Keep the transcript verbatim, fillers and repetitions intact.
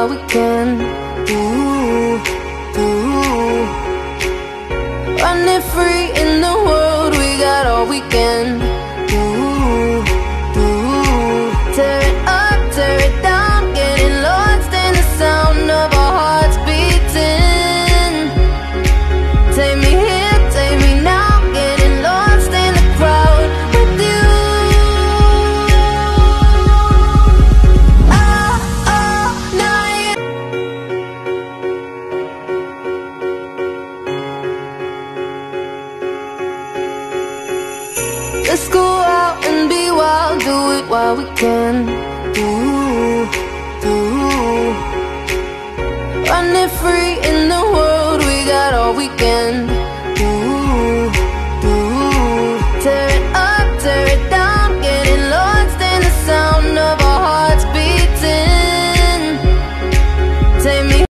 while we can. Ooh, ooh. Running free in the world, we got all we can. Ooh, ooh. Tear it up, tear it down, getting lost in the sound of our hearts beating. Take me here, take me now, getting lost in the crowd with you. Oh, oh, now you. Let's go out and be wild, do it while we can. Ooh, ooh. Running free